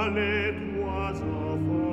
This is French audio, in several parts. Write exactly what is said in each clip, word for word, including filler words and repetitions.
les trois enfants.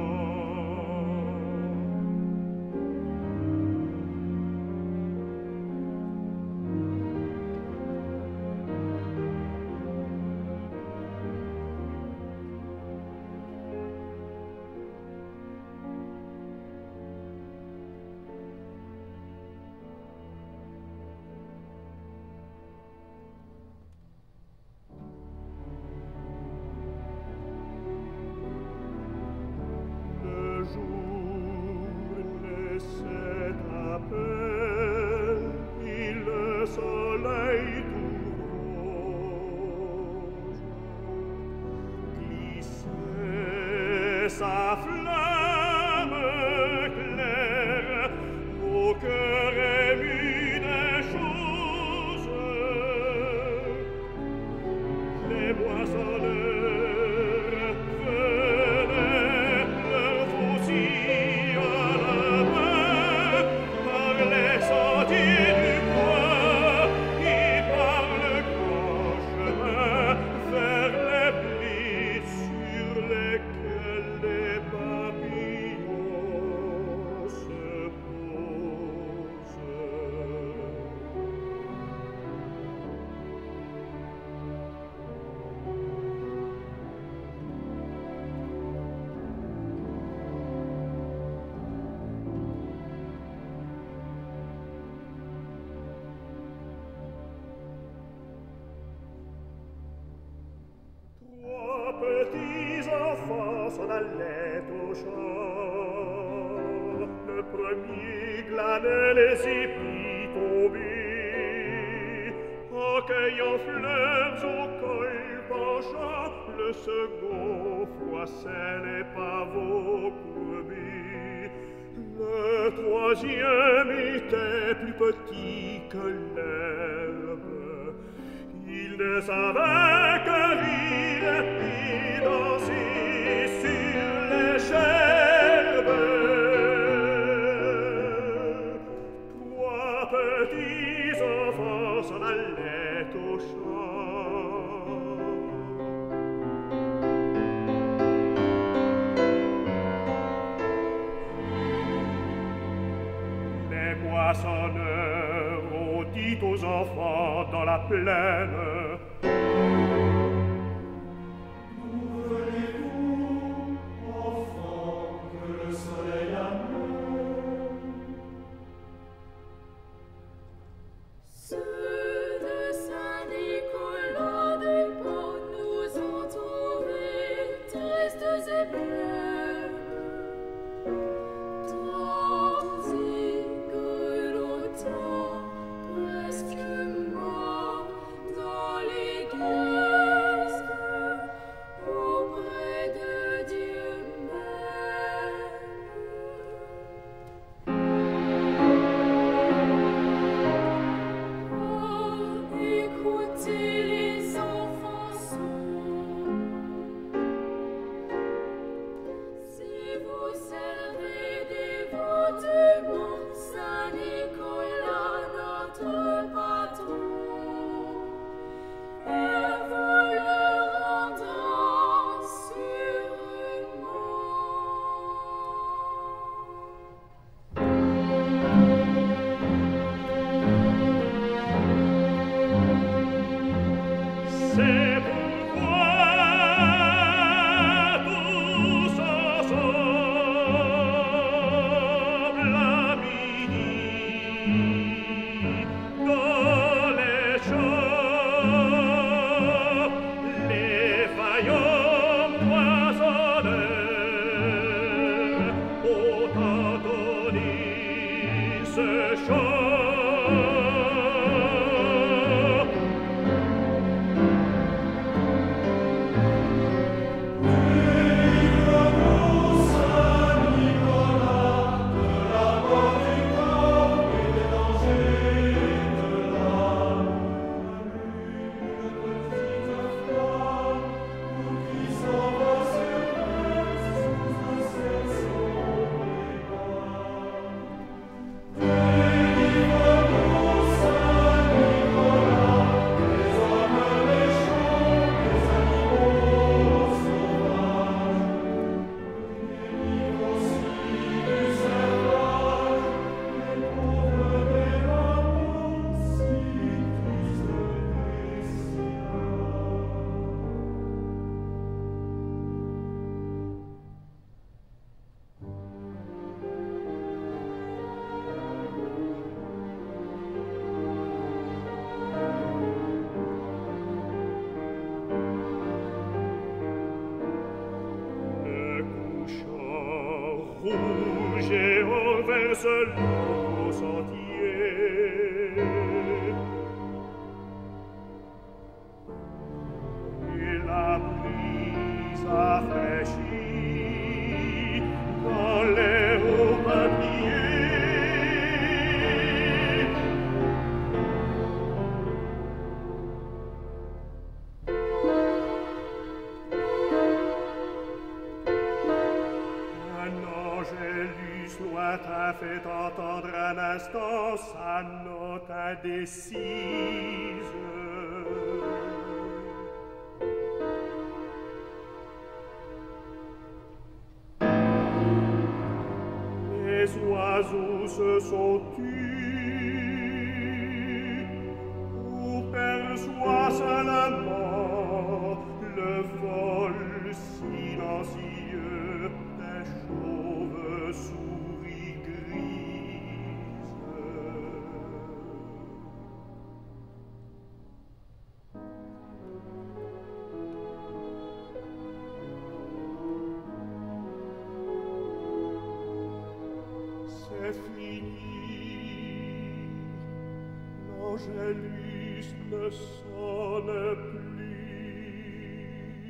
Sa flamme claire au cœur ému des choses, les moissonneurs venaient leur fusil à la main par les sentiers du bois et par le grand chemin vers les plis sur lesquels les papillons se posent. Trois petits enfants s'en allaient au champ. Le premier glanait les épis tombés, en cueillant fleurs au col penchant. Le second froissait les pavots courbés. Le troisième était plus petit que l'herbe. Il ne savait que rire et danser sur les gerbes. Trois petits enfants s'en allaient au champ. Les moissonneurs ont dit aux enfants dans la plaine: c'est pourquoi tous ensemble à midi dans les champs, les vaillants moissonneurs ont entendu ce chant. 'Twas traverse l'eau sentier. Et la brise rafraîchit dans l'air au papier. Lointain fait entendre un instant sa note indécise. Les oiseaux se sont tus, ou perçoit seulement le vol silencieux des chauves-souris. C'est fini, l'Angélus ne sonne plus.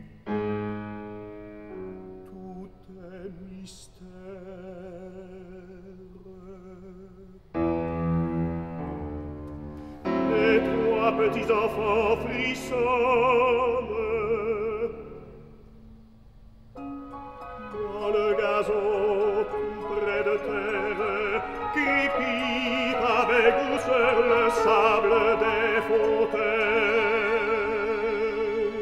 Tout est mystère. Les trois petits enfants frissonnent dans le gazon tout près de terre, qui pille avec douceur le sable des fontaines.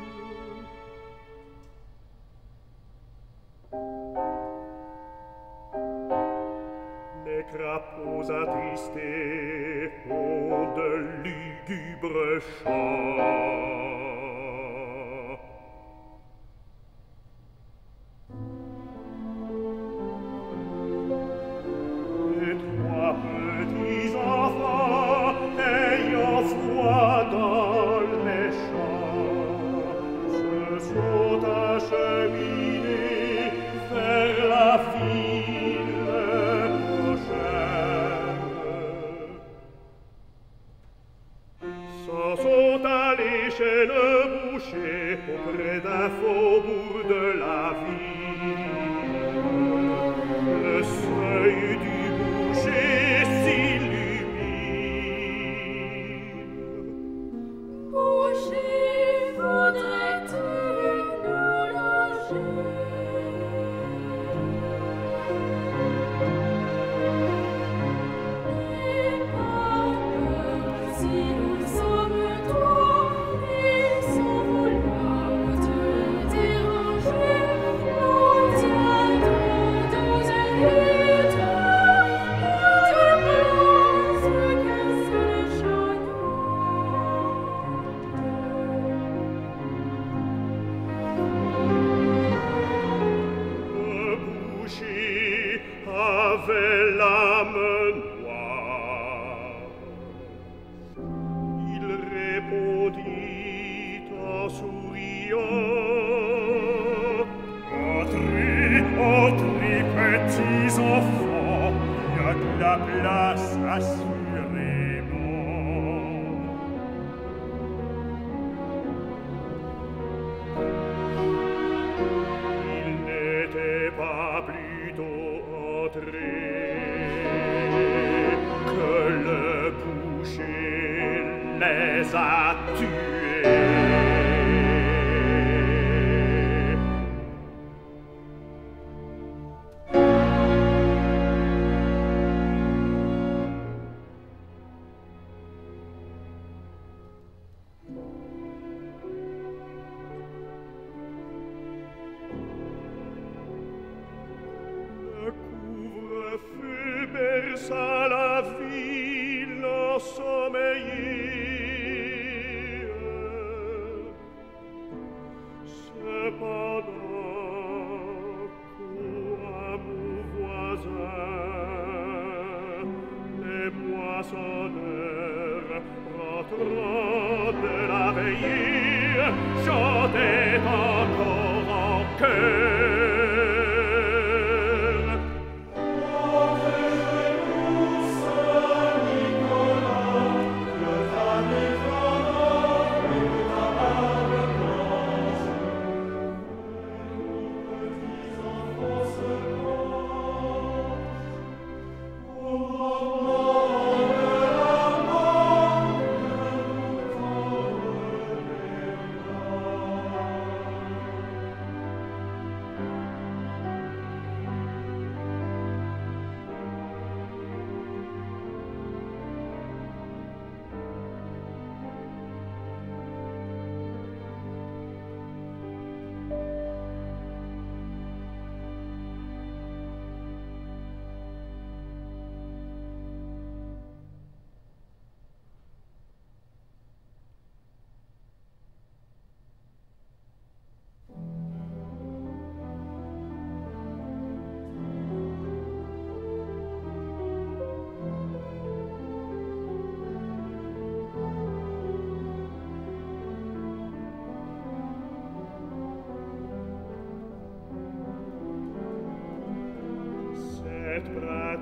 Les crapauds attristés ont de lugubres chants. Petits enfants ayant froid dans les champs se sont acheminés vers la ville prochaine. S'en sont allés chez le boucher auprès d'un faubourg de la ville. Le seuil du avait l'âme noire. Il répondit en souriant: Entrez, entrez, petits enfants, il y a de la place assurément. Il n'était pas plutôt entré que le boucher les a tués. Le couvre-feu berça la ville ensommeillée. Cependant, qu'à mon voisin, les moissonneurs rentrant de la veillée chantaient encore en chœur. Oh,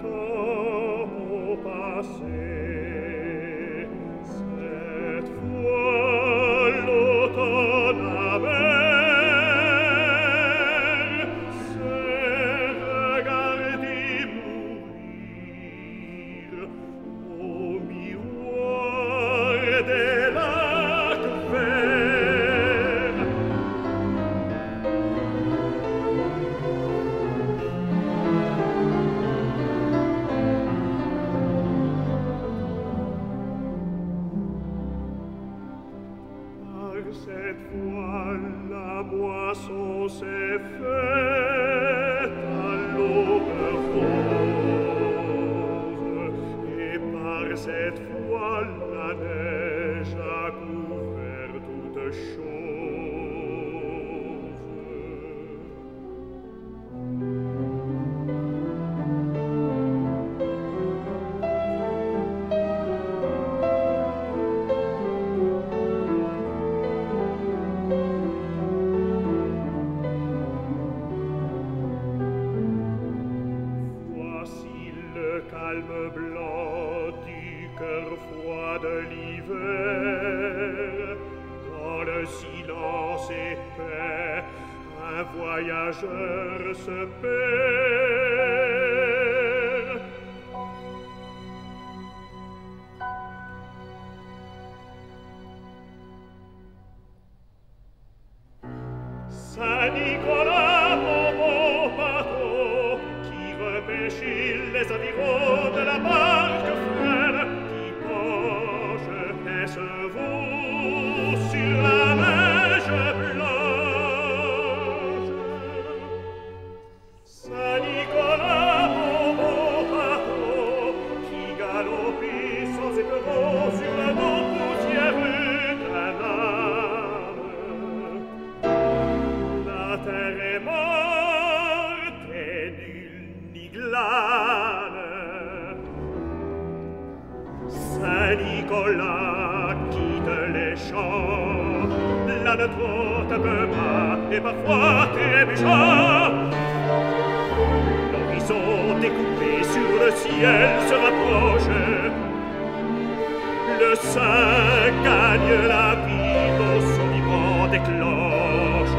temps passé. Cette fois l'automne amère s'est regardé mourir au miroir des lacs verts. Cette fois la moisson s'est faite à l'aube rose, et par cette fois la neige a couvert toute chose. Calme blanc du cœur froid de l'hiver, dans le silence épais, un voyageur se perd. Saint-Nicolas, mon beau bateau, qui repêche les avirons de la barque frêle, qui penche et se vaut sur la neige blanche. Saint-Nicolas, mon beau bateau, qui galopit sans éperon sur le dos poussiéreux d'un âme. La terre est morte et nul n'y glane. Saint-Nicolas quitte les champs, la ne trotte un peu bas et parfois trébuchant. L'horizon découpé sur le ciel se rapproche. Le saint gagne la ville au son vivant des cloches.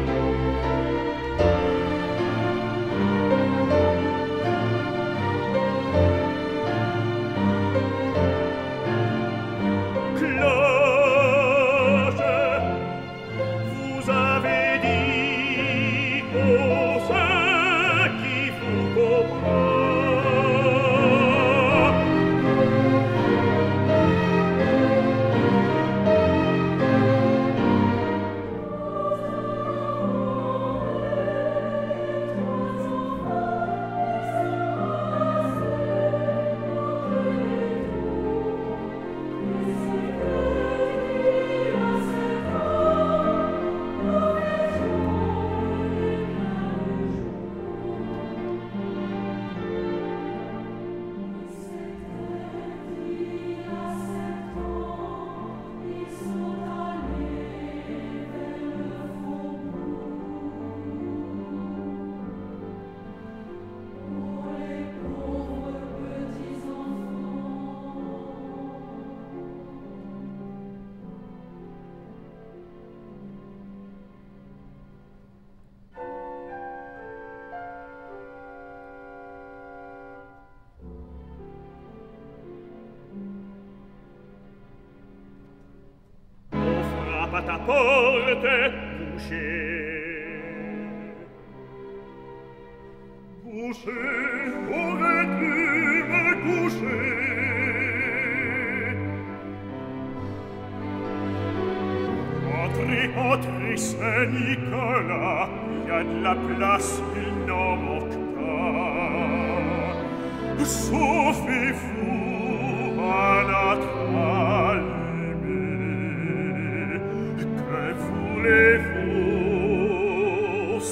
À ta porte, boucher. Boucher, aurais-tu me coucher? Entrez, entrez, Saint-Nicolas, il y a de la place, il n'en manque pas. Sauf et fou à notre voulez-vous,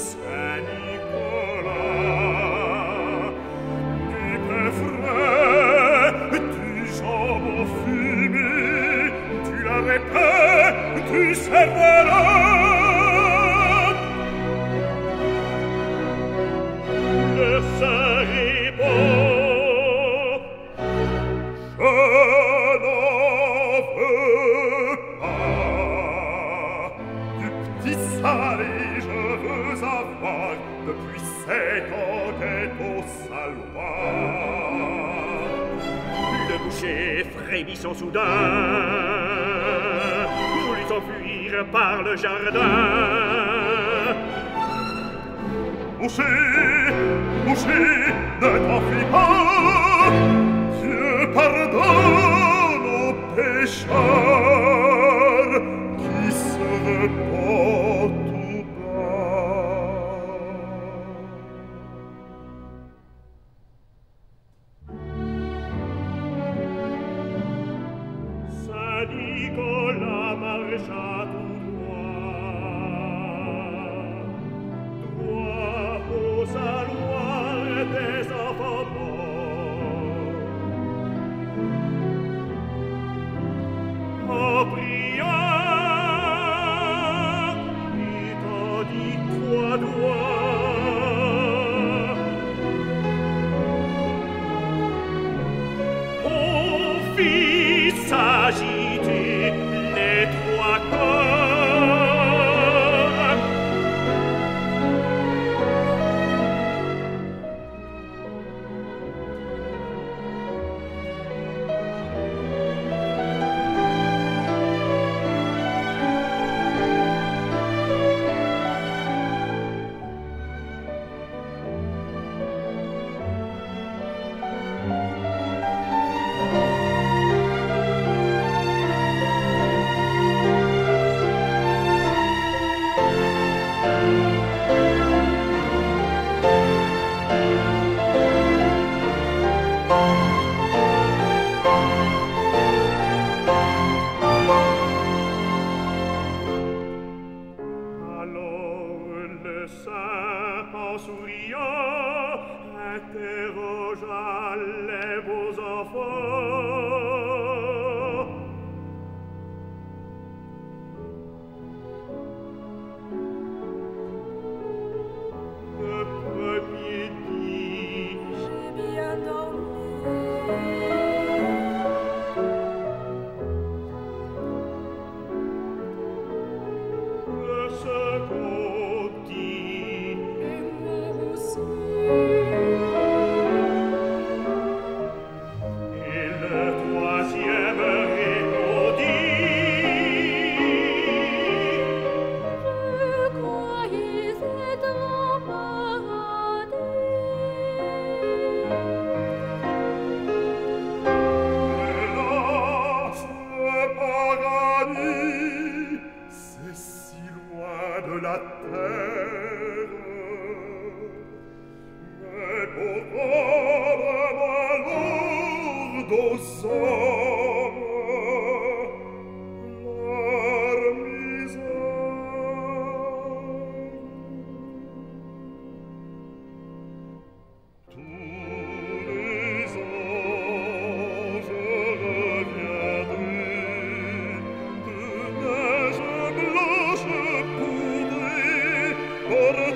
Saint-Nicolas, du pain frais, du jambon fumé, du la répète, du cervelas. Le saint est bon. salée je veux avoir depuis cette enquête au saloir. Le boucher frémissant soudain voulut s'enfuir par le jardin. Boucher, boucher, ne t'enfuis pas, Dieu pardonne aux pécheurs qui se repentent tout bas. Saint-Nicolas marcha tout droit, droit au saloir des enfants morts. En priant, il tendit trois doigts. On fit s'agiter les trois corps. En souriant, interrogea les beaux enfants. Le premier dit: j'ai bien dormi. Le second dit: et le troisième répondit: je croyais être en paradis. Hélas, le paradis, c'est si loin de la terre. Mais pour rendre ma lourde aux hommes leur misère, tous les anges reviendraient de neige blanche poudrée pour